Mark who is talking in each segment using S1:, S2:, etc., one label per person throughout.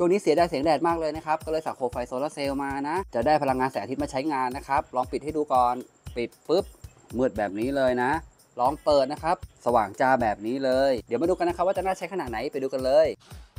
S1: ช่วงนี้เสียดายแสงแดดมากเลยนะครับก็เลยสั่งโคมไฟโซลาร์เซลล์มานะจะได้พลังงานแสงอาทิตย์มาใช้งานนะครับลองปิดให้ดูก่อนปิดปุ๊บมืดแบบนี้เลยนะลองเปิดนะครับสว่างจ้าแบบนี้เลยเดี๋ยวมาดูกันนะครับว่าจะน่าใช้ขนาดไหนไปดูกันเลย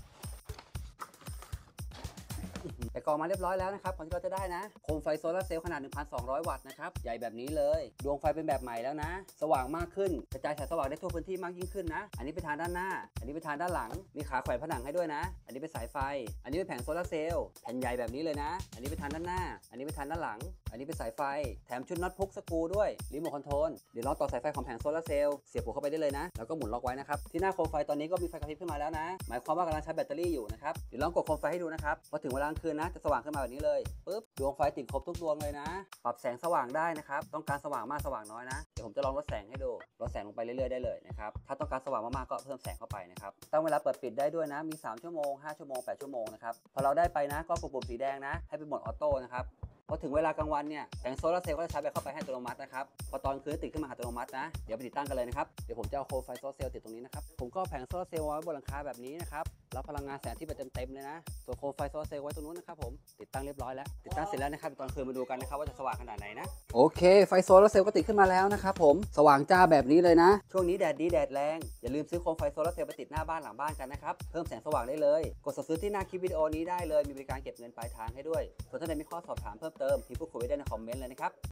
S1: แต่กรองมาเรียบร้อยแล้วนะครับก่อนที่เราจะได้นะโคมไฟโซลาร์เซลล์ขนาด 1,200 วัตต์นะครับใหญ่แบบนี้เลยดวงไฟเป็นแบบใหม่แล้วนะสว่างมากขึ้นกระจายแสงสว่างได้ทั่วพื้นที่มากยิ่งขึ้นนะอันนี้เป็นทางด้านหน้าอันนี้เป็นทางด้านหลังมีขาแขวนผนังให้ด้วยนะอันนี้เป็นสายไฟอันนี้เป็นแผงโซลาร์เซลล์แผ่นใหญ่แบบนี้เลยนะอันนี้เป็นทางด้านหน้าอันนี้เป็นทางด้านหลังอันนี้เป็นสายไฟแถมชุดน็อตพุกสกรูด้วยรีโมทคอนโทรลเดี๋ยวลองต่อสายไฟของแผงโซลาร์เซลล์เสียบหัวเข้าไปได้เลยนะแล้วก็หมุนล็อกไว้นะครับที่หน้าโคมไฟตอนนี้ก็มีไฟกระพริบขึ้นมาแล้วนะหมายความว่ากำลังชาร์จแบตเตอรี่อยู่นะครับเดี๋ยวลองกดโคมไฟให้ดูนะครับพอถึงเวลากลางคืนนะจะสว่างขึ้นมาแบบนี้เลยปุ๊บดวงไฟติดครบทุกดวงเลยนะปรับแสงสว่างได้นะครับต้องการสว่างมากสว่างน้อยนะเดี๋ยวผมจะลองลดแสงให้ดูลดแสงลงไปเรื่อยๆได้เลยนะครับถ้าต้องการสว่างมากๆก็เพิ่มแสงเข้าไปนะครับตั้งเวลาเปิดปิดได้ด้วยนะมี3 ชั่วโมง5 ชั่วโมง8 ชั่วโมงนะครับพอเราได้ไปนะก็กดปุ่มสีแดงนะให้เป็นโหมดออโต้นะครับพอถึงเวลากลางวันเนี่ยแผงโซลาร์เซลล์ก็จะชาร์จแบตเข้าไปให้อัตโนมัตินะครับพอตอนคืนติดขึ้นมาอัตโนมัตินะเดี๋ยวไปติดตั้งกันเลยนะครับเดี๋ยวผมจะเอาโคมไฟโซลาร์เซลล์ติดตรงนี้นะครับผมก็แผงโซลาร์เซลล์ไว้บนหลังคาแบบนี้นะครับรับพลังงานแสงที่ไปเต็มๆเลยนะส่วนโคมไฟโซลาร์เซลล์ไว้ตรงนู้นนะครับผมติดตั้งเรียบร้อยแล้วติดตั้งเสร็จแล้วนะครับตอนคืนมาดูกันนะครับว่าจะสว่างขนาดไหนนะโอเคไฟโซลาร์เซลล์ก็ติดขึ้นมาแล้วนะครับผมสว่างจ้าแบบนี้เลยนะช่วงนี้แดดดีแดดแรงอย่าลืมซื้อโคมไฟโซลาร์เซลล์ไปติดหน้าบ้านหลังบ้านกันนะครับเพิ่มแสงสว่างได้เลยกดสั่งซื้อที่หน้าคลิปวิดีโอนี้ได้เลยมีบริการเก็บเงินปลายทางให้ด้วยส่วนท่านใดมีข้อสอบถามเพิ่มเติมพิมพ์พูดคุยไว้ได้ในคอมเมนต์เลยนะครับ